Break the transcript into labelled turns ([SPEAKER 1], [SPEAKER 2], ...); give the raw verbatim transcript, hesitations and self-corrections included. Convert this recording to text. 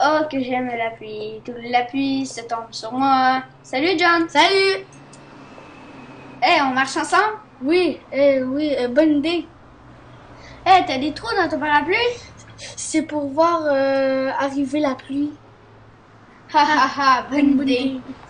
[SPEAKER 1] Oh, que j'aime la pluie. Toute la pluie se tombe sur moi. Salut, John.
[SPEAKER 2] Salut!
[SPEAKER 1] Eh, on marche ensemble?
[SPEAKER 2] Oui, euh, oui, euh, bonne idée.
[SPEAKER 1] Eh, t'as des trous dans ton parapluie?
[SPEAKER 2] C'est pour voir euh, arriver la pluie.
[SPEAKER 1] Ha ha ha, bonne
[SPEAKER 2] Bonne
[SPEAKER 1] idée.
[SPEAKER 2] idée.